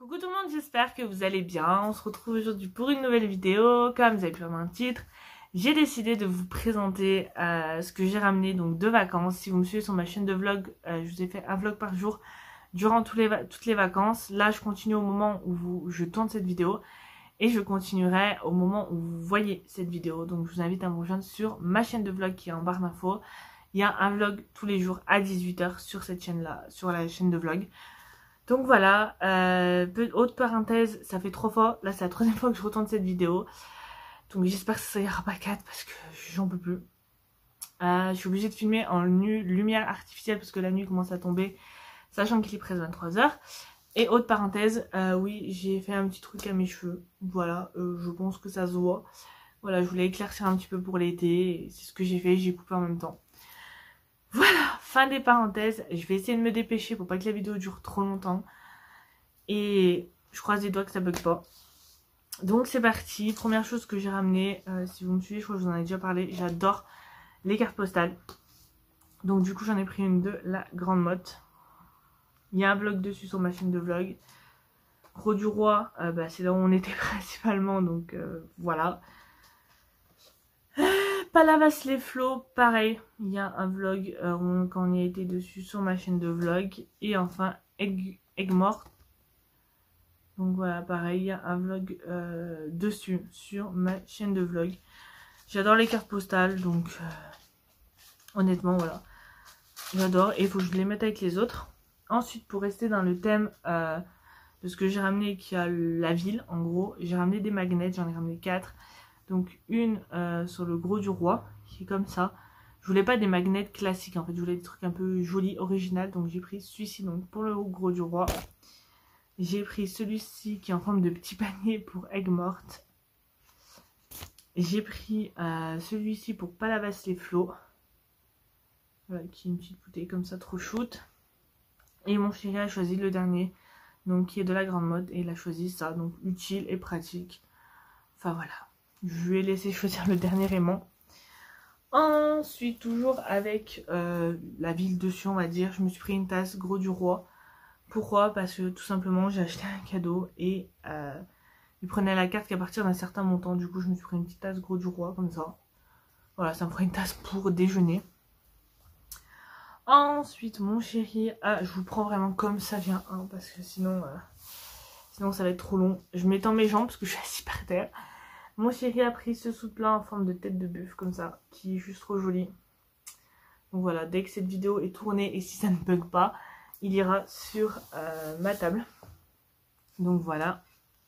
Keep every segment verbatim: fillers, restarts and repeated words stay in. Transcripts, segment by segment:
Coucou tout le monde, j'espère que vous allez bien. On se retrouve aujourd'hui pour une nouvelle vidéo. Comme vous avez pu voir dans le titre, j'ai décidé de vous présenter euh, ce que j'ai ramené donc de vacances. Si vous me suivez sur ma chaîne de vlog, euh, je vous ai fait un vlog par jour durant tous les toutes les vacances. Là, je continue au moment où vous, je tourne cette vidéo et je continuerai au moment où vous voyez cette vidéo. Donc, je vous invite à me rejoindre sur ma chaîne de vlog qui est en barre d'infos. Il y a un vlog tous les jours à dix-huit heures sur cette chaîne-là, sur la chaîne de vlog. Donc voilà, euh, autre parenthèse, ça fait trois fois, là c'est la troisième fois que je retourne cette vidéo. Donc j'espère que ça ira pas quatre parce que j'en peux plus. Euh, je suis obligée de filmer en lumière artificielle parce que la nuit commence à tomber, sachant qu'il est presque vingt-trois heures. Et autre parenthèse, euh, oui, j'ai fait un petit truc à mes cheveux. Voilà, euh, je pense que ça se voit. Voilà, je voulais éclaircir un petit peu pour l'été, c'est ce que j'ai fait, j'ai coupé en même temps. Voilà, fin des parenthèses, je vais essayer de me dépêcher pour pas que la vidéo dure trop longtemps. Et je croise les doigts que ça bug pas. Donc c'est parti, première chose que j'ai ramené, euh, si vous me suivez, je crois que je vous en ai déjà parlé, j'adore les cartes postales. Donc du coup j'en ai pris une de la Grande Motte. Il y a un vlog dessus sur ma chaîne de vlog. Gros du Roi, euh, bah, c'est là où on était principalement, donc euh, voilà. Palavas les flots, pareil, il y a un vlog euh, quand on y a été dessus sur ma chaîne de vlog. Et enfin, Egg, Egg Morte. Donc voilà, pareil, il y a un vlog euh, dessus sur ma chaîne de vlog. J'adore les cartes postales, donc euh, honnêtement, voilà. J'adore et il faut que je les mette avec les autres. Ensuite, pour rester dans le thème euh, de ce que j'ai ramené, qui a la ville, en gros, j'ai ramené des magnets, j'en ai ramené quatre. Donc une euh, sur le Gros du Roi, qui est comme ça. Je voulais pas des magnets classiques en fait, je voulais des trucs un peu jolis, original. Donc j'ai pris celui-ci donc pour le Gros du Roi. J'ai pris celui-ci qui est en forme de petit panier pour Egg Morte. J'ai pris euh, celui-ci pour Palavas les flots. Voilà, qui est une petite bouteille comme ça, trop shoot. Et mon chéri a choisi le dernier, donc qui est de la Grande Motte. Et il a choisi ça, donc utile et pratique. Enfin voilà. Je lui ai laissé choisir le dernier aimant. Ensuite, toujours avec euh, la ville dessus, on va dire, je me suis pris une tasse Gros du Roi. Pourquoi? Parce que tout simplement, j'ai acheté un cadeau et euh, il prenait la carte qu'à partir d'un certain montant. Du coup, je me suis pris une petite tasse Gros du Roi, comme ça. Voilà, ça me ferait une tasse pour déjeuner. Ensuite, mon chéri, ah, je vous prends vraiment comme ça vient, hein, parce que sinon, euh, sinon ça va être trop long. Je m'étends mes jambes parce que je suis assise par terre. Mon chéri a pris ce sous-plat en forme de tête de bœuf comme ça, qui est juste trop joli. Donc voilà, dès que cette vidéo est tournée et si ça ne bug pas, il ira sur euh, ma table. Donc voilà.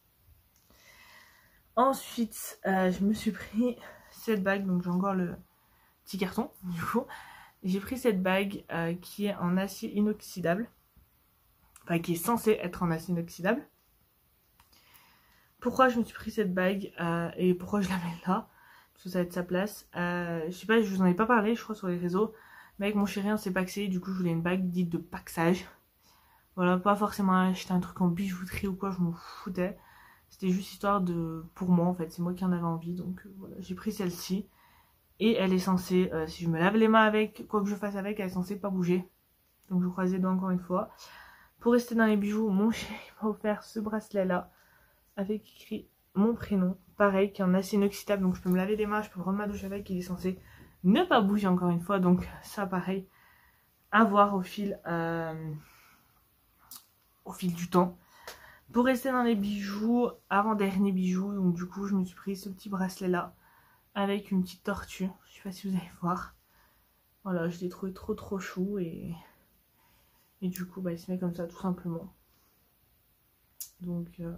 Ensuite, euh, je me suis pris cette bague, donc j'ai encore le petit carton du coup. J'ai pris cette bague euh, qui est en acier inoxydable, enfin qui est censée être en acier inoxydable. Pourquoi je me suis pris cette bague euh, et pourquoi je la mets là, parce que ça va être sa place. Euh, je sais pas, je vous en ai pas parlé, je crois, sur les réseaux. Mais avec mon chéri, on s'est paxé. Du coup, je voulais une bague dite de paxage. Voilà, pas forcément acheter un truc en bijouterie ou quoi, je m'en foutais. C'était juste histoire de... pour moi, en fait. C'est moi qui en avais envie. Donc euh, voilà, j'ai pris celle-ci. Et elle est censée, euh, si je me lave les mains avec, quoi que je fasse avec, elle est censée pas bouger. Donc je croise les doigts encore une fois. Pour rester dans les bijoux, mon chéri m'a offert ce bracelet-là. Avec écrit mon prénom, pareil, qui est en acier inoxydable, donc je peux me laver les mains, je peux prendre ma douche avec, il est censé ne pas bouger encore une fois, donc ça pareil, à voir au fil, euh, au fil du temps. Pour rester dans les bijoux, avant-dernier bijou, donc du coup je me suis pris ce petit bracelet là, avec une petite tortue, je sais pas si vous allez voir. Voilà, je l'ai trouvé trop trop chou, et, et du coup bah, il se met comme ça tout simplement. Donc... Euh...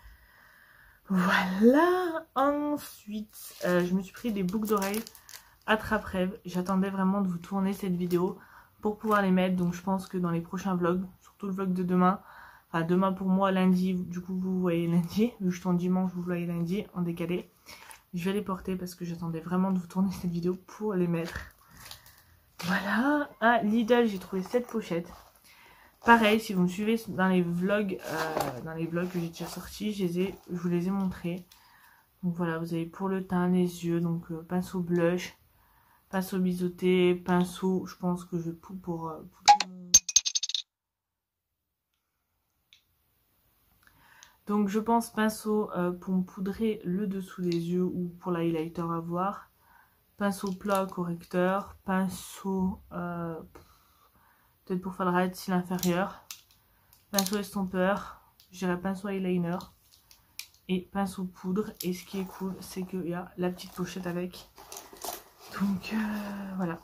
Voilà, ensuite, euh, je me suis pris des boucles d'oreilles attrape-rêve. J'attendais vraiment de vous tourner cette vidéo pour pouvoir les mettre. Donc je pense que dans les prochains vlogs, surtout le vlog de demain, enfin demain pour moi, lundi, du coup vous voyez lundi, vu que je tourne dimanche, vous voyez lundi en décalé. Je vais les porter parce que j'attendais vraiment de vous tourner cette vidéo pour les mettre. Voilà, à Lidl, j'ai trouvé cette pochette. Pareil, si vous me suivez dans les vlogs, euh, dans les vlogs que j'ai déjà sortis, je, les ai, je vous les ai montrés. Donc voilà, vous avez pour le teint, les yeux, donc euh, pinceau blush, pinceau biseauté, pinceau, je pense que je pour, pour euh, poudrer mon... Donc je pense pinceau euh, pour me poudrer le dessous des yeux ou pour l'highlighter à voir. Pinceau plat correcteur. Pinceau euh, peut-être pour faire le ras de cils inférieur. Pinceau estompeur. Je dirais pinceau eyeliner. Et pinceau poudre. Et ce qui est cool, c'est qu'il y a la petite pochette avec. Donc euh, voilà.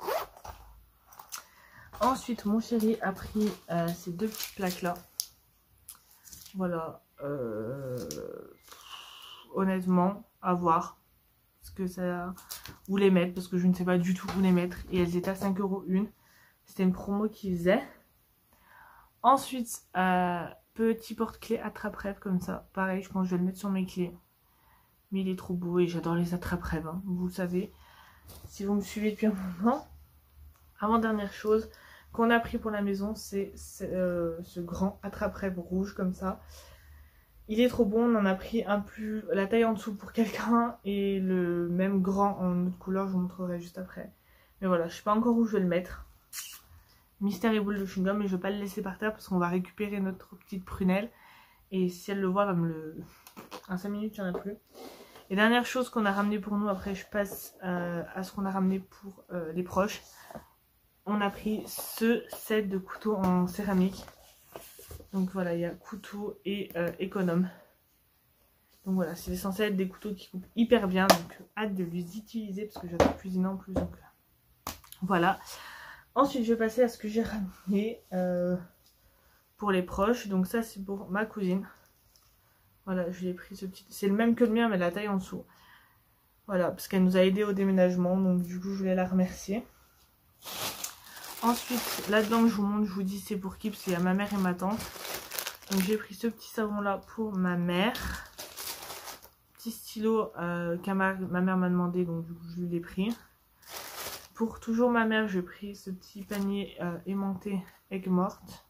Ensuite, mon chéri a pris euh, ces deux petites plaques là. Voilà. Euh, honnêtement, à voir ce que ça, où les mettre, parce que je ne sais pas du tout où les mettre. Et elles étaient à cinq euros une. C'était une promo qui faisait. Ensuite, euh, petit porte-clés attrape-rêve comme ça. Pareil, je pense que je vais le mettre sur mes clés. Mais il est trop beau et j'adore les attrape-rêves. Hein, vous le savez, si vous me suivez depuis un moment. Avant-dernière chose qu'on a pris pour la maison, c'est euh, ce grand attrape-rêve rouge comme ça. Il est trop bon, on en a pris un plus, la taille en dessous pour quelqu'un et le même grand en autre couleur, je vous montrerai juste après. Mais voilà, je sais pas encore où je vais le mettre. Mystère et boule de chewing-gum, mais je vais pas le laisser par terre parce qu'on va récupérer notre petite prunelle. Et si elle le voit, elle va me le... En cinq minutes, il n'y en a plus. Et dernière chose qu'on a ramené pour nous, après je passe euh, à ce qu'on a ramené pour euh, les proches. On a pris ce set de couteaux en céramique. Donc voilà, il y a couteau et euh, économe. Donc voilà, c'est censé être des couteaux qui coupent hyper bien. Donc hâte de les utiliser parce que j'adore cuisiner en plus. Donc voilà. Ensuite, je vais passer à ce que j'ai ramené euh, pour les proches. Donc ça, c'est pour ma cousine. Voilà, je lui ai pris ce petit... C'est le même que le mien, mais la taille en dessous. Voilà, parce qu'elle nous a aidé au déménagement. Donc du coup, je voulais la remercier. Ensuite, là-dedans, je vous montre, je vous dis c'est pour qui, parce qu'il y a ma mère et ma tante. Donc j'ai pris ce petit savon-là pour ma mère. Petit stylo euh, que ma, ma mère m'a demandé, donc du coup, je l'ai pris. Pour toujours ma mère, j'ai pris ce petit panier euh, aimanté aigues mortes.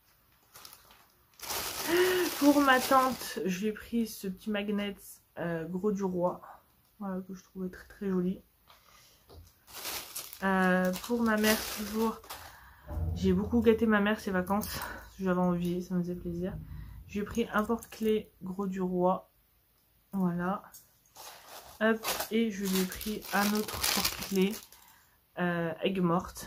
Pour ma tante, je lui ai pris ce petit magnet euh, gros du roi. Voilà, que je trouvais très très joli. Euh, pour ma mère, toujours, j'ai beaucoup gâté ma mère ces vacances. J'avais envie, ça me faisait plaisir. J'ai pris un porte-clés gros du roi. Voilà. Hop, et je lui ai pris un autre porte-clés euh, aigues mortes.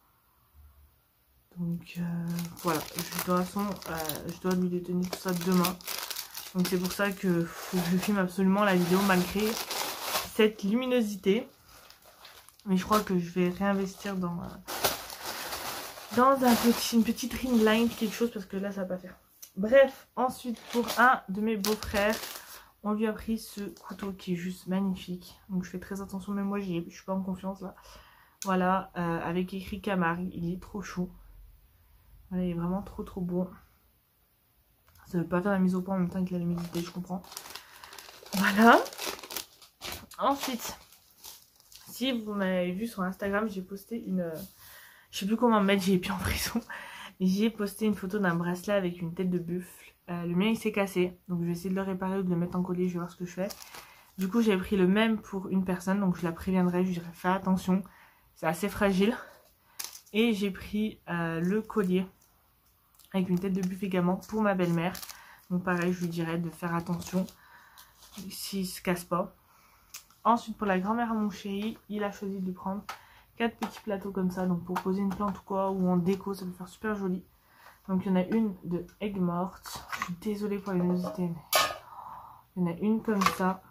Donc euh, voilà, je, de toute façon, euh, je dois lui détenir tout ça demain. Donc c'est pour ça que faut que je filme absolument la vidéo malgré cette luminosité. Mais je crois que je vais réinvestir dans, euh, dans un petit, une petite ring light, quelque chose, parce que là ça va pas faire. Bref, ensuite pour un de mes beaux-frères, on lui a pris ce couteau qui est juste magnifique. Donc je fais très attention, même moi je suis pas en confiance là. Voilà, euh, avec écrit Camargue, il est trop chou. Voilà, il est vraiment trop trop beau. Ça veut pas faire la mise au point en même temps que la luminosité, je comprends. Voilà. Ensuite, si vous m'avez vu sur Instagram, j'ai posté une... Euh, je sais plus comment mettre, j'ai plus en prison. J'ai posté une photo d'un bracelet avec une tête de buffle. Euh, le mien il s'est cassé, donc je vais essayer de le réparer ou de le mettre en collier, je vais voir ce que je fais. Du coup, j'avais pris le même pour une personne, donc je la préviendrai, je lui dirai fais attention, c'est assez fragile. Et j'ai pris euh, le collier avec une tête de buffle également pour ma belle-mère. Donc pareil, je lui dirais de faire attention s'il se casse pas. Ensuite, pour la grand-mère à mon chéri, il a choisi de lui prendre quatre petits plateaux comme ça. Donc pour poser une plante ou quoi, ou en déco, ça peut faire super joli. Donc il y en a une de aigues mortes. Je suis désolée pour la luminosité, mais il y en a une comme ça.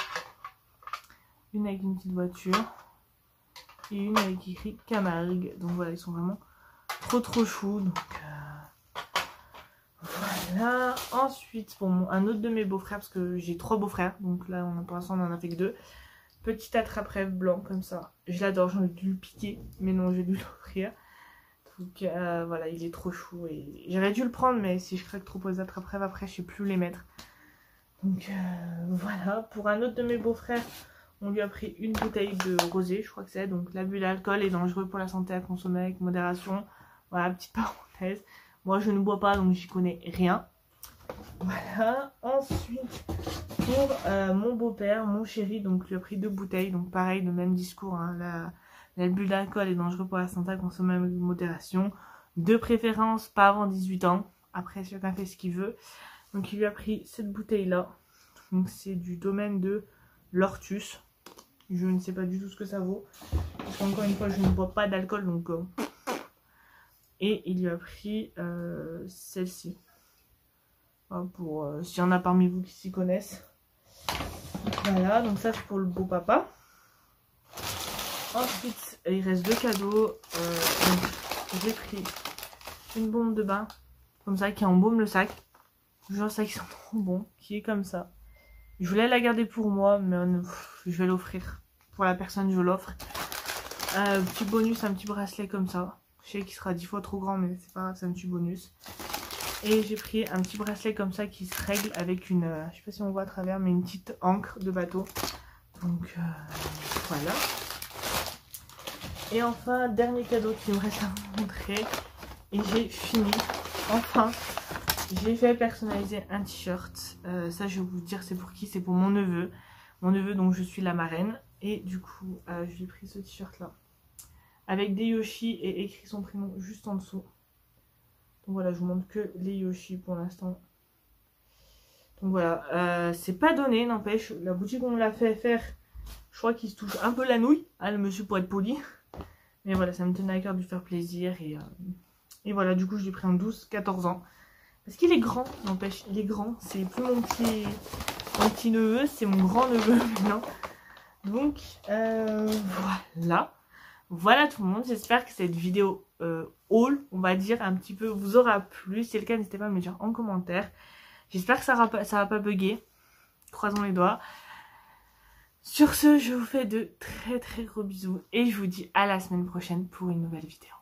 Une avec une petite voiture. Et une avec écrit Camargue. Donc voilà, ils sont vraiment trop trop choux. Donc euh, voilà. Ensuite, pour mon, un autre de mes beaux-frères, parce que j'ai trois beaux-frères. Donc là, on a, pour l'instant, on en a fait que deux. Petit attrape-rêve blanc comme ça. Je l'adore, j'ai envie de lui piquer. Mais non, je vais lui l'offrir. Donc euh, voilà, il est trop chou. Et j'aurais dû le prendre, mais si je craque trop pour les attrape-rêves, après, je sais plus où les mettre. Donc euh, voilà. Pour un autre de mes beaux-frères, on lui a pris une bouteille de rosé, je crois que c'est. Donc l'abus d'alcool est dangereux pour la santé à consommer avec modération. Voilà, petite parenthèse. Moi, je ne bois pas, donc j'y connais rien. Voilà. Ensuite, pour euh, mon beau-père, mon chéri, donc lui a pris deux bouteilles. Donc pareil, le même discours. Hein, la, l'abus d'alcool est dangereux pour la santé à consommer avec modération. De préférence, pas avant dix-huit ans. Après, chacun fait ce qu'il veut. Donc il lui a pris cette bouteille là. Donc c'est du domaine de l'Ortus. Je ne sais pas du tout ce que ça vaut. Parce qu'encore une fois je ne bois pas d'alcool donc... Euh... Et il lui a pris euh, celle-ci. Pour euh, s'il y en a parmi vous qui s'y connaissent. Voilà, donc ça c'est pour le beau papa. Ensuite, il reste deux cadeaux. Euh, j'ai pris une bombe de bain, comme ça, qui embaume le sac. Genre ça qui sent trop bon, qui est comme ça. Je voulais la garder pour moi, mais euh, je vais l'offrir. Pour la personne, je l'offre. Euh, petit bonus, un petit bracelet comme ça. Je sais qu'il sera dix fois trop grand, mais c'est pas grave, c'est un petit bonus. Et j'ai pris un petit bracelet comme ça qui se règle avec une, euh, je sais pas si on voit à travers, mais une petite encre de bateau. Donc euh, voilà. Et enfin, dernier cadeau qui me reste à vous montrer. Et j'ai fini. Enfin, j'ai fait personnaliser un t-shirt. Euh, ça, je vais vous dire, c'est pour qui? C'est pour mon neveu. Mon neveu, donc je suis la marraine. Et du coup, euh, je lui ai pris ce t-shirt là. Avec des Yoshi et écrit son prénom juste en dessous. Donc voilà, je vous montre que les Yoshi pour l'instant. Donc voilà, euh, c'est pas donné, n'empêche. La boutique on me l'a fait faire, je crois qu'il se touche un peu la nouille. Ah, le monsieur pour être poli. Mais voilà, ça me tenait à cœur de lui faire plaisir. Et, euh, et voilà, du coup, je l'ai pris en douze quatorze ans. Parce qu'il est grand, n'empêche, il est grand. C'est plus mon petit, mon petit neveu, c'est mon grand neveu maintenant. Donc, euh, voilà. Voilà tout le monde, j'espère que cette vidéo euh, haul, on va dire, un petit peu vous aura plu. Si c'est le cas, n'hésitez pas à me le dire en commentaire. J'espère que ça va pas, ça va pas bugger. Croisons les doigts. Sur ce, je vous fais de très très gros bisous et je vous dis à la semaine prochaine pour une nouvelle vidéo.